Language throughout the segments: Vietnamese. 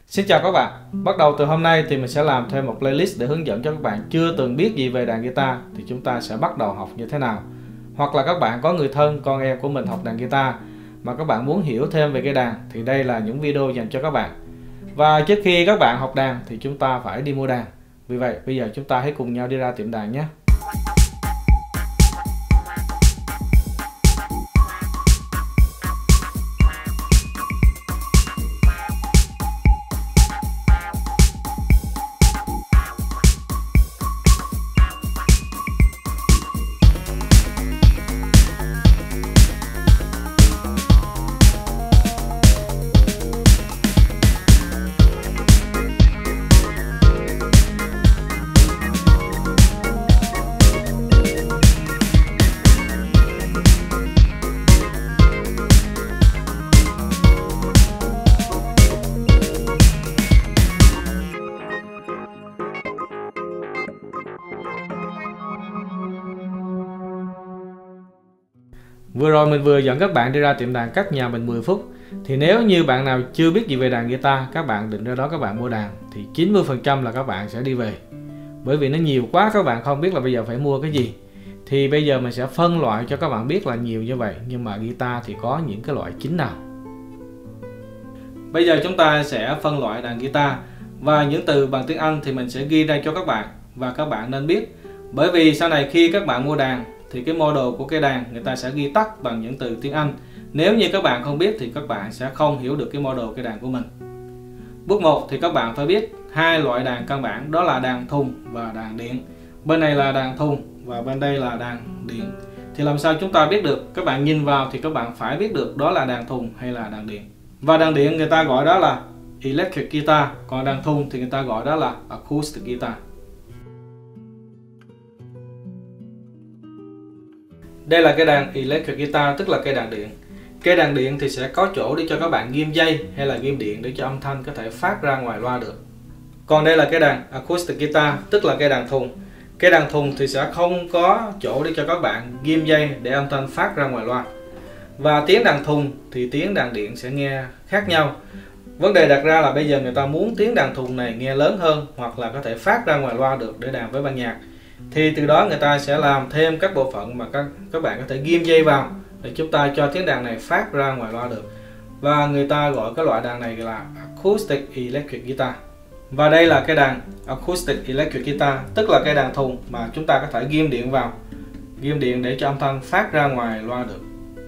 Xin chào các bạn. Bắt đầu từ hôm nay thì mình sẽ làm thêm một playlist để hướng dẫn cho các bạn chưa từng biết gì về đàn guitar thì chúng ta sẽ bắt đầu học như thế nào. Hoặc là các bạn có người thân, con em của mình học đàn guitar mà các bạn muốn hiểu thêm về cây đàn thì đây là những video dành cho các bạn. Và trước khi các bạn học đàn thì chúng ta phải đi mua đàn. Vì vậy bây giờ chúng ta hãy cùng nhau đi ra tiệm đàn nhé. Vừa rồi mình vừa dẫn các bạn đi ra tiệm đàn cách nhà mình 10 phút. Thì nếu như bạn nào chưa biết gì về đàn guitar, các bạn định ra đó các bạn mua đàn thì 90% là các bạn sẽ đi về. Bởi vì nó nhiều quá, các bạn không biết là bây giờ phải mua cái gì. Thì bây giờ mình sẽ phân loại cho các bạn biết là nhiều như vậy, nhưng mà guitar thì có những cái loại chính nào. Bây giờ chúng ta sẽ phân loại đàn guitar, và những từ bằng tiếng Anh thì mình sẽ ghi ra cho các bạn, và các bạn nên biết. Bởi vì sau này khi các bạn mua đàn thì cái model của cây đàn người ta sẽ ghi tắt bằng những từ tiếng Anh. Nếu như các bạn không biết thì các bạn sẽ không hiểu được cái model cây đàn của mình. Bước 1 thì các bạn phải biết hai loại đàn căn bản, đó là đàn thùng và đàn điện. Bên này là đàn thùng và bên đây là đàn điện. Thì làm sao chúng ta biết được? Các bạn nhìn vào thì các bạn phải biết được đó là đàn thùng hay là đàn điện. Và đàn điện người ta gọi đó là electric guitar, còn đàn thùng thì người ta gọi đó là acoustic guitar. Đây là cây đàn electric guitar, tức là cây đàn điện. Cây đàn điện thì sẽ có chỗ để cho các bạn ghim dây hay là ghim điện để cho âm thanh có thể phát ra ngoài loa được. Còn đây là cây đàn acoustic guitar, tức là cây đàn thùng. Cây đàn thùng thì sẽ không có chỗ để cho các bạn ghim dây để âm thanh phát ra ngoài loa. Và tiếng đàn thùng thì tiếng đàn điện sẽ nghe khác nhau. Vấn đề đặt ra là bây giờ người ta muốn tiếng đàn thùng này nghe lớn hơn hoặc là có thể phát ra ngoài loa được để đàn với ban nhạc. Thì từ đó người ta sẽ làm thêm các bộ phận mà các bạn có thể ghim dây vào để chúng ta cho tiếng đàn này phát ra ngoài loa được. Và người ta gọi cái loại đàn này là acoustic electric guitar. Và đây là cái đàn acoustic electric guitar, tức là cây đàn thùng mà chúng ta có thể ghim điện vào, ghim điện để cho âm thanh phát ra ngoài loa được.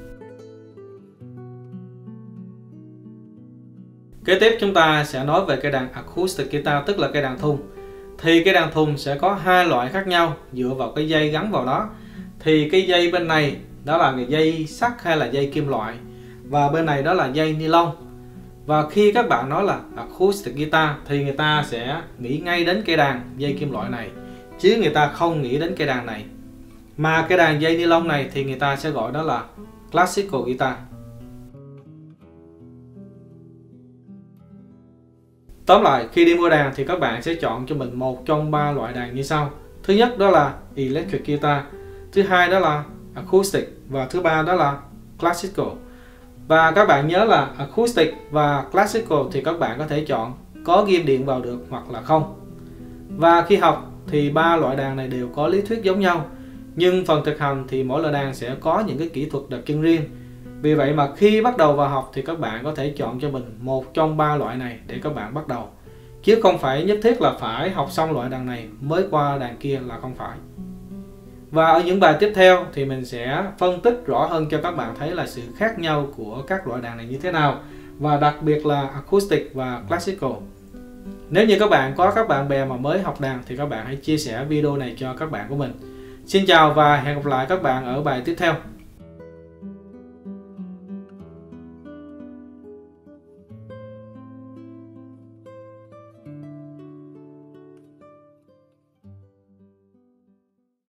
Kế tiếp chúng ta sẽ nói về cây đàn acoustic guitar, tức là cây đàn thùng. Thì cây đàn thùng sẽ có hai loại khác nhau dựa vào cái dây gắn vào đó. Thì cái dây bên này đó là dây sắt hay là dây kim loại, và bên này đó là dây ni lông. Và khi các bạn nói là acoustic guitar thì người ta sẽ nghĩ ngay đến cây đàn dây kim loại này, chứ người ta không nghĩ đến cây đàn này. Mà cây đàn dây ni lông này thì người ta sẽ gọi đó là classical guitar. Tóm lại, khi đi mua đàn thì các bạn sẽ chọn cho mình một trong ba loại đàn như sau. Thứ nhất đó là electric guitar, thứ hai đó là acoustic, và thứ ba đó là classical. Và các bạn nhớ là acoustic và classical thì các bạn có thể chọn có ghim điện vào được hoặc là không. Và khi học thì ba loại đàn này đều có lý thuyết giống nhau, nhưng phần thực hành thì mỗi loại đàn sẽ có những cái kỹ thuật đặc trưng riêng. Vì vậy mà khi bắt đầu vào học thì các bạn có thể chọn cho mình một trong ba loại này để các bạn bắt đầu, chứ không phải nhất thiết là phải học xong loại đàn này mới qua đàn kia, là không phải. Và ở những bài tiếp theo thì mình sẽ phân tích rõ hơn cho các bạn thấy là sự khác nhau của các loại đàn này như thế nào, và đặc biệt là acoustic và classical. Nếu như các bạn có các bạn bè mà mới học đàn thì các bạn hãy chia sẻ video này cho các bạn của mình. Xin chào và hẹn gặp lại các bạn ở bài tiếp theo.